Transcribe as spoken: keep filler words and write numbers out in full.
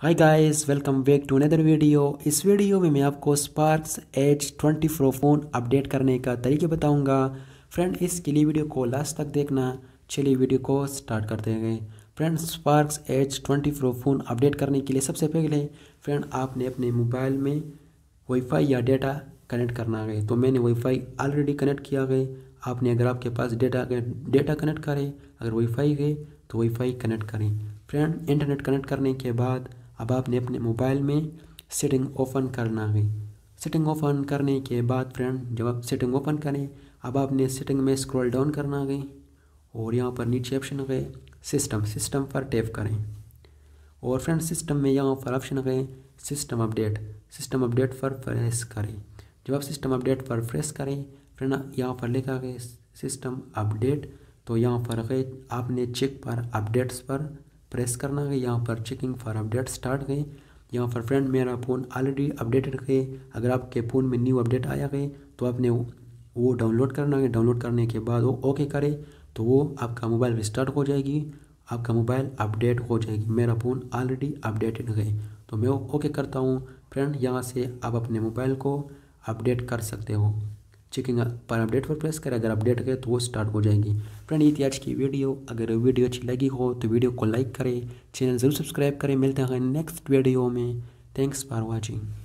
Hi guys, welcome back to another video. इस वीडियो में मैं आपको Sparx edge twenty pro phone update करने का तरीके बताऊंगा। फ्रेंड, इसके लिए वीडियो को लास्ट तक देखना। चलिए वीडियो को स्टार्ट करते हैं। Friend, Sparx edge twenty pro phone update करने के लिए सबसे पहले फ्रेंड आपने अपने मोबाइल में वाईफाई या डेटा कनेक्ट करना है। तो मैंने वाईफाई ऑलरेडी कनेक्ट किया है। आपने अगर आपके पास डेटा डेटा कनेक्ट करें, अगर वाईफाई है तो वाईफाई कनेक्ट करें। फ्रेंड, इंटरनेट कनेक्ट करने के बाद अब आपने अपने मोबाइल में सेटिंग ओपन करना है। सेटिंग ओपन करने के बाद फ्रेंड जब आप सेटिंग ओपन करें, अब आपने सेटिंग में स्क्रॉल डाउन करना है और यहाँ पर नीचे ऑप्शन है सिस्टम सिस्टम पर टैप करें। और फ्रेंड सिस्टम में यहाँ पर ऑप्शन है सिस्टम अपडेट सिस्टम अपडेट पर प्रेस करें। जब आप सिस्टम अपडेट पर प्रेस करें फ्रेंड, यहाँ पर लिखा है सिस्टम अपडेट। तो यहाँ पर है आपने चेक पर अपडेट्स पर प्रेस करना है। यहाँ पर चेकिंग फॉर अपडेट स्टार्ट है। यहाँ पर फ्रेंड मेरा फ़ोन ऑलरेडी अपडेटेड है। अगर आपके फ़ोन में न्यू अपडेट आया है तो आपने वो डाउनलोड करना है। डाउनलोड करने के बाद वो ओके करे तो वो आपका मोबाइल रिस्टार्ट हो जाएगी, आपका मोबाइल अपडेट हो जाएगी। मेरा फ़ोन ऑलरेडी अपडेटेड है तो मैं ओके करता हूँ। फ्रेंड, यहाँ से आप अपने मोबाइल को अपडेट कर सकते हो। चेकिंग पर अपडेट पर प्रेस करें, अगर अपडेट है तो वो स्टार्ट हो जाएगी। फ्रेंड, ये थी आज की वीडियो। अगर वीडियो अच्छी लगी हो तो वीडियो को लाइक करें, चैनल ज़रूर सब्सक्राइब करें। मिलते हैं नेक्स्ट वीडियो में। Thanks for watching.